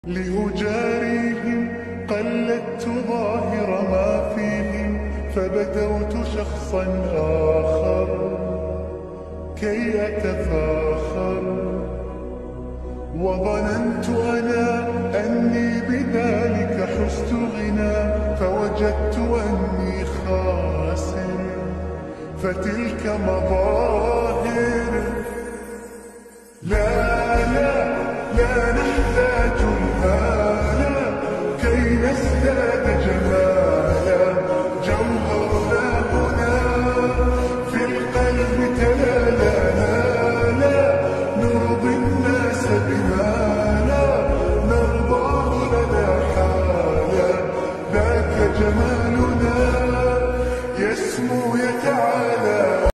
لأجاريهم قلدت ظاهر ما فيهم، فبدوت شخصا آخر كي أتفاخر، وظننت أنا أني بذلك حزت غنى، فوجدت أني خاسر، فتلك مظاهر. لا لا لا نحتاج